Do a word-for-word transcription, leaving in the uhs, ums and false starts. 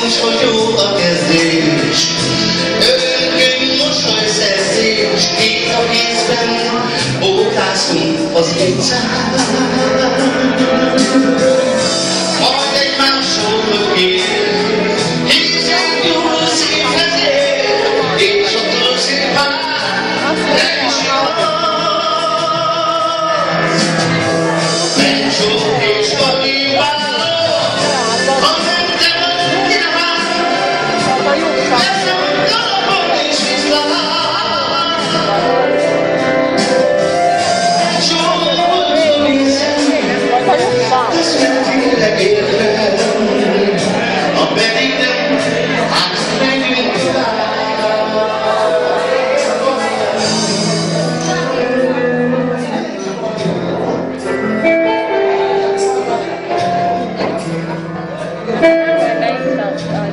nincs, hogy jó a kezdés. Örökköny mosolyszerzés, két a kézben, bókázunk az utcán. Majd egymásról lökél, hiszen túl szívhez ér, és attól szépen nem is igaz. Mencsó és kanibáló, ha nem te vagy, ki nem áll, ez nem galapon és viszlát. Csókolom hiszem, azt nem tényleg értem, ha pedig nem, hát megint vár. They felt